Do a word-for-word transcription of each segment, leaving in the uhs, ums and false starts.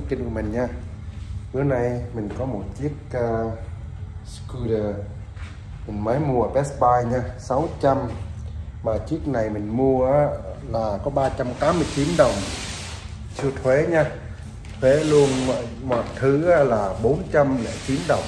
kênh của mình nha. Bữa nay mình có một chiếc uh, scooter mình mới mua ở Best Buy nha, sáu trăm. Mà chiếc này mình mua là có ba trăm tám mươi chín đồng, chưa thuế nha. Thuế luôn mọi, mọi thứ là bốn trăm lẻ chín đồng.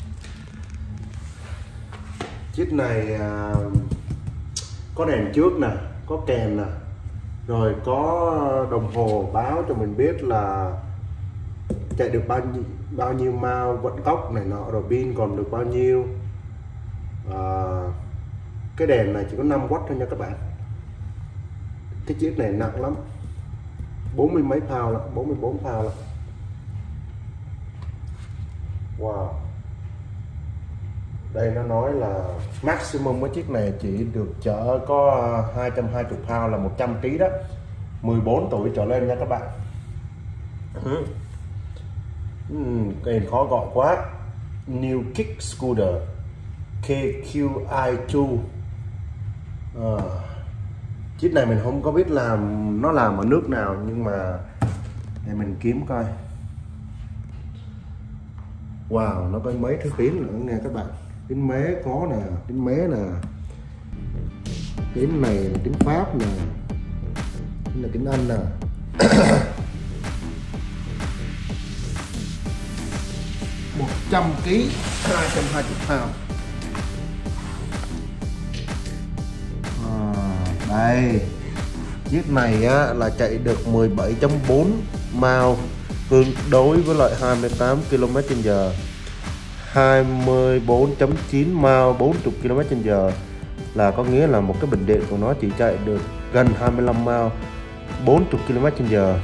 Chiếc này uh, có đèn trước nè, có kèn nè, rồi có đồng hồ báo cho mình biết là chạy được bao nhiêu bao nhiêu mile, vận tốc này nọ, rồi pin còn được bao nhiêu. À, cái đèn này chỉ có năm oát thôi nha các bạn. Cái chiếc này nặng lắm, bốn mươi mấy pound lắm, bốn mươi bốn pound lắm. Wow. Đây nó nói là maximum của chiếc này chỉ được chở có hai trăm hai mươi pound, là một trăm ki lô gam đó, mười bốn tuổi trở lên nha các bạn. uhm, cái này khó gọi quá. New Kick Scooter K Q I hai. à, chiếc này mình không có biết làm nó làm ở nước nào, nhưng mà để mình kiếm coi. Wow, nó có mấy thứ tiếng nữa nghe các bạn. Tiếng mé có nè, tiếng mé nè, tiếng này là tiếng Pháp nè, tiếng là tiếng Anh nè. một trăm ki lô gam, hai trăm hai mươi pound. À, đây chiếc này á, là chạy được mười bảy chấm bốn mile, tương đối với lại hai mươi tám ki lô mét trên giờ. Hai mươi bốn chấm chín mile, bốn mươi ki lô mét trên giờ, là có nghĩa là một cái bình điện của nó chỉ chạy được gần hai mươi lăm mile, bốn mươi ki lô mét trên giờ.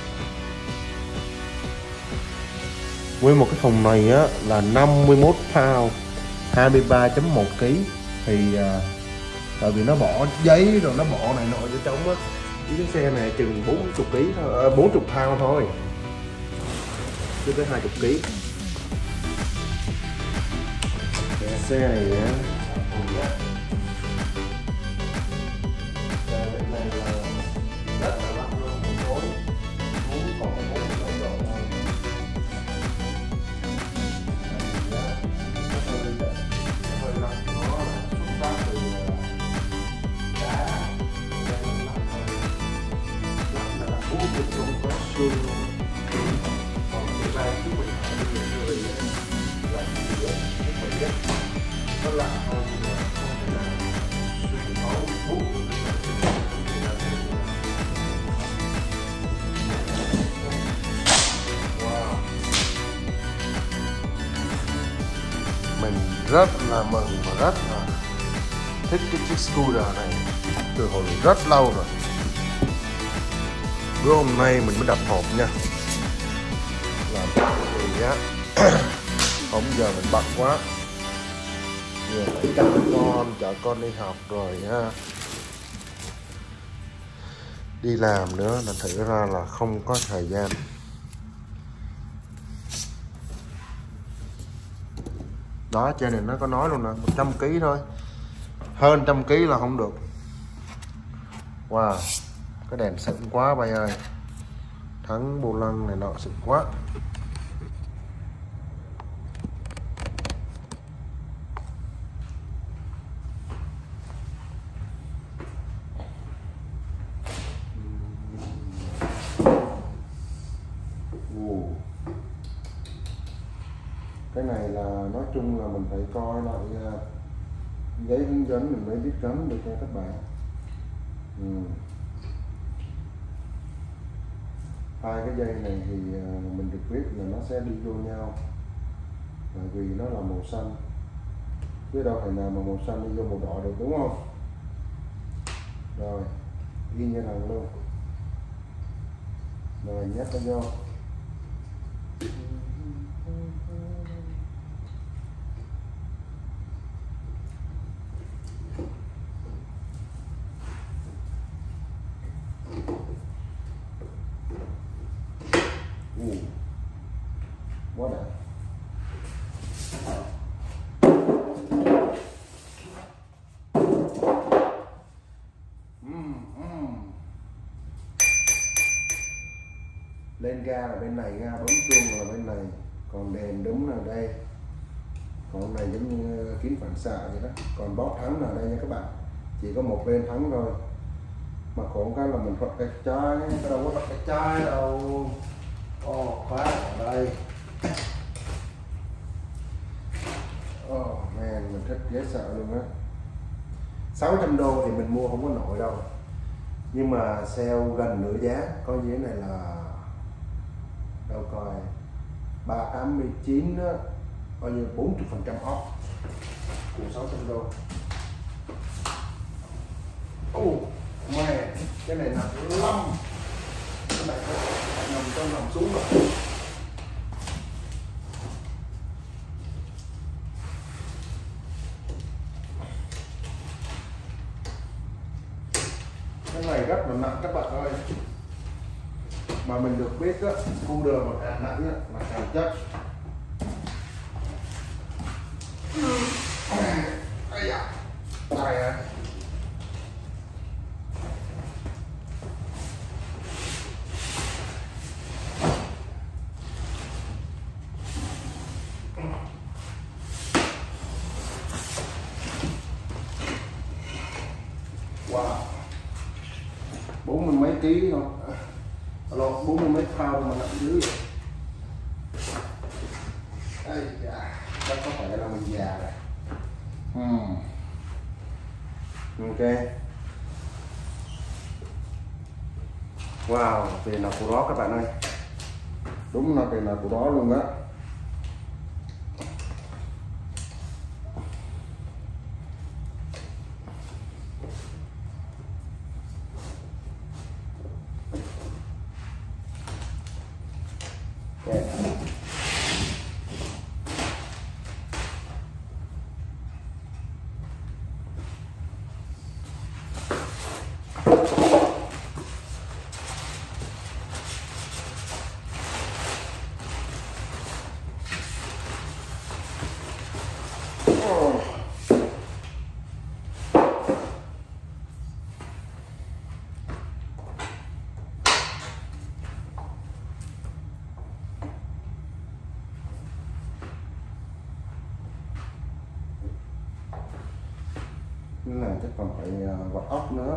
Với một cái thùng này á, là năm mươi mốt pound, hai mươi ba chấm một ki lô gam. Thì à, tại vì nó bỏ giấy rồi nó bỏ này nọ vô trong á, cái xe này chừng bốn mươi ki lô gam thôi, à, bốn mươi pound thôi, chứ tới hai mươi ki lô gam. Xe này á, xe này là rất là lắm luôn, một khối muốn còn có bốn mươi độ thôi. Nó hơi nó hơi lắm, nó xuất phát từ đá, nên nó lắm thôi, lắm là bốn mươi độ có xương luôn. Còn cái ba chú mình ở bên người là gì đó, cái gì đó nó lạ hơn, là không thể nào xuyên thấu bốn mươi độ. Wow. Mình rất là mừng và rất là thích cái chiếc scooter này từ hồi rất lâu rồi. Bữa hôm nay mình mới đặt hộp nha, làm gì á. Hôm giờ mình bận quá, vừa phải chăm con, chở con đi học rồi ha, đi làm nữa, là thử ra là không có thời gian. Đó, trên này nó có nói luôn nè, một trăm ki lô gam thôi, hơn trăm ki lô gam là không được. Wow, cái đèn xịn quá bay ơi, thắng bô lăng này nọ xịn quá. Cái này là nói chung là mình phải coi lại uh, giấy hướng dẫn mình mới biết gắn được nha các bạn. ừ. Hai cái dây này thì uh, mình được biết là nó sẽ đi vô nhau, bởi vì nó là màu xanh, chứ đâu thể nào mà màu xanh đi vô màu đỏ được, đúng không? Rồi y như thằng luôn, rồi nhét nó vô. Ừ. Quá đã. Lên ga là bên này, ga bấm chuông là bên này, còn đèn đúng là đây, còn này giống như kính phản xạ vậy đó. Còn bóp thắng là đây nha các bạn, chỉ có một bên thắng thôi. Mà khổ cái là mình bật cái chai, cái đâu có bật cái chai đâu. Ồ, khóa ở đây. Oh man, mình thích dễ sợ luôn á. Sáu trăm đô thì mình mua không có nổi đâu, nhưng mà sale gần nửa giá, có như thế này là đâu coi ba trăm tám mươi chín đó, bao nhiêu bốn mươi phần trăm off của sáu trăm đô. Oh man, cái này nặng lắm, cái này nằm trong nằm xuống rồi. Cái này rất là nặng các bạn ơi, mà mình được biết á, cu đờ mà càng nặng á, là càng chất. Ây da, này à. Wow, bốn mươi mấy ký không? Alo, bốn mươi mấy pound mà nặng dưới vậy. Ây da, chắc có phải là mình già rồi. Hmm. Ok. Wow, tiền là của đó các bạn ơi. Đúng là tiền là của đó luôn á. Yeah. Cái này chắc còn phải vặt ốc nữa.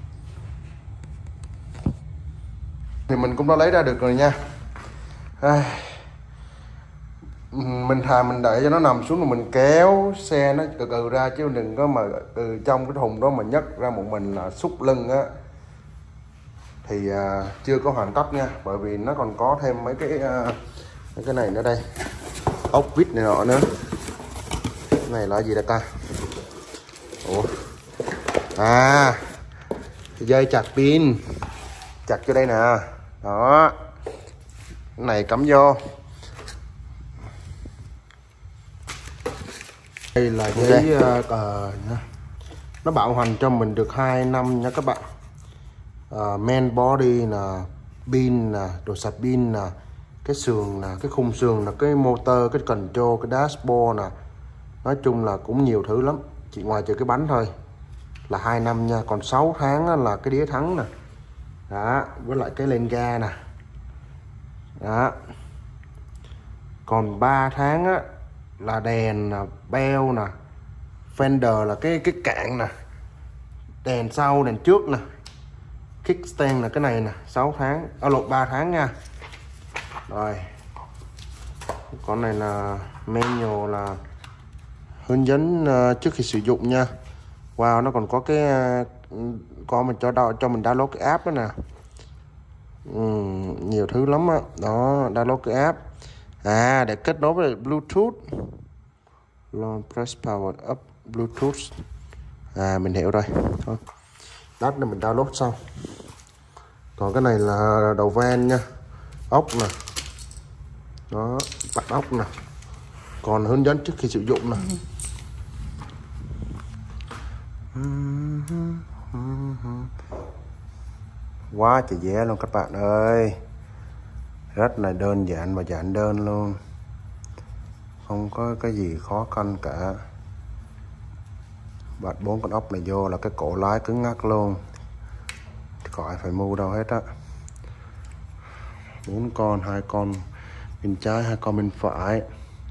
Thì mình cũng đã lấy ra được rồi nha. À, mình thà mình đợi cho nó nằm xuống rồi mình kéo xe nó từ từ ra, chứ đừng có mà từ trong cái thùng đó mà nhấc ra một mình là xúc lưng á, thì à, chưa có hoàn tất nha, bởi vì nó còn có thêm mấy cái à, mấy cái này nữa đây, ốc vít này nọ nữa. Cái này là gì đây ta? Ủa, à, dây chặt pin, chặt cho đây nè, đó, cái này cắm vô. Đây là giấy okay. uh, nó bảo hành cho mình được hai năm nha các bạn. Uh, main body là pin nè, đồ sạc pin nè, cái sườn nè, cái khung sườn là cái motor, cái control, cái dashboard nè, nói chung là cũng nhiều thứ lắm, chỉ ngoài trừ cái bánh thôi là hai năm nha. Còn sáu tháng là cái đĩa thắng nè, đó, với lại cái lên ga nè, đó. Còn ba tháng á là đèn nè, beo nè, fender là cái cái cạn nè, đèn sau, đèn trước nè, kickstand là cái này nè, sáu tháng, ở lột ba tháng nha. Rồi con này là manual, là hướng dẫn uh, trước khi sử dụng nha. Wow, nó còn có cái uh, con mình cho đo, cho mình download cái app đó nè. Ừ, nhiều thứ lắm á. Đó, download cái app. À, để kết nối với Bluetooth. Long press power up Bluetooth. À, mình hiểu rồi. Thôi, lát này mình download xong. Còn cái này là đầu van nha, ốc nè, đó, bắt ốc nè, còn hướng dẫn trước khi sử dụng nè. Quá trời dễ luôn các bạn ơi, rất là đơn giản và giản đơn luôn, không có cái gì khó khăn cả. Bật bốn con ốc này vô là cái cổ lái cứng ngắc luôn, khỏi phải mua đâu hết á. bốn con, hai con bên trái, hai con bên phải.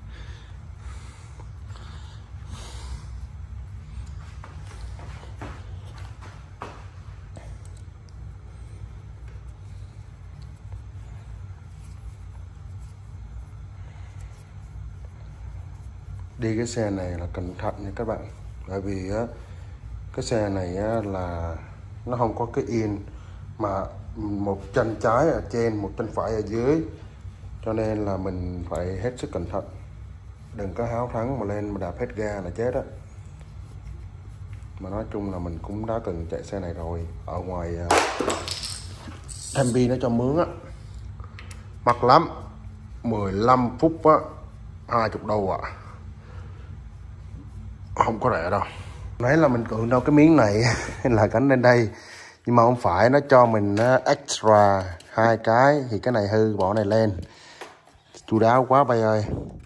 Đi cái xe này là cẩn thận nha các bạn, bởi vì á cái xe này á, là nó không có cái yên mà một chân trái ở trên, một chân phải ở dưới, cho nên là mình phải hết sức cẩn thận, đừng có háo thắng mà lên mà đạp hết ga là chết á. Mà nói chung là mình cũng đã từng chạy xe này rồi, ở ngoài em vê nó cho mướn á, mắc lắm, mười lăm phút á, hai mươi đô ạ, à. Không có rẻ đâu. Nãy là mình cưỡng đâu cái miếng này là gánh lên đây, nhưng mà không phải, nó cho mình extra hai cái, thì cái này hư bỏ này lên. Chu đáo quá bay ơi.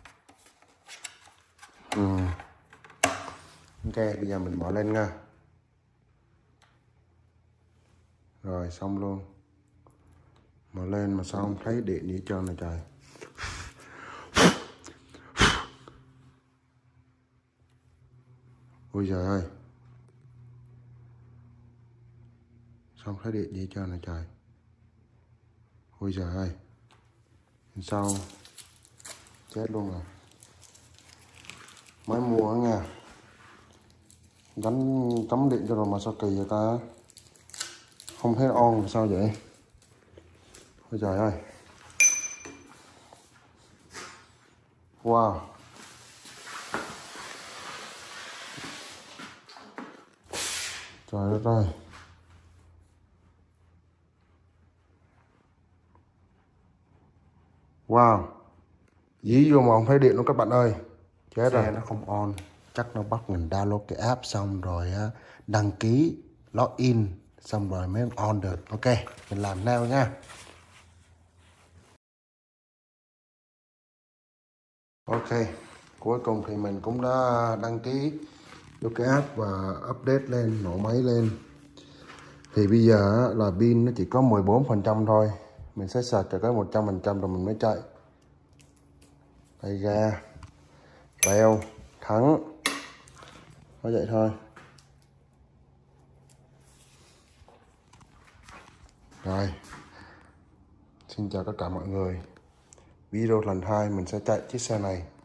Ừ. Ok, bây giờ mình bỏ lên nha. Rồi xong luôn. Mở lên mà sao không thấy điện gì hết trơn này trời. Ôi trời ơi, sao không thấy điện gì hết trơn này trời. Ôi trời ơi, sao chết luôn rồi. Mới mua nha, gắn cắm điện cho rồi mà sao kỳ vậy ta, không thấy on sao vậy. Ôi trời ơi, wow, trời đất ơi. Wow, dí vô mà không thấy điện luôn các bạn ơi. Chết rồi, nó không on, chắc nó bắt mình download cái app xong rồi đăng ký login xong rồi mới on được. Ok, mình làm now nha. Ok, cuối cùng thì mình cũng đã đăng ký vô cái app và update lên, nổ máy lên. Thì bây giờ là pin nó chỉ có mười bốn phần trăm thôi, mình sẽ sạc cho tới một trăm phần trăm rồi mình mới chạy. Tay ga, beo, thắng, có vậy thôi. Rồi, xin chào tất cả mọi người. Video lần hai mình sẽ chạy chiếc xe này.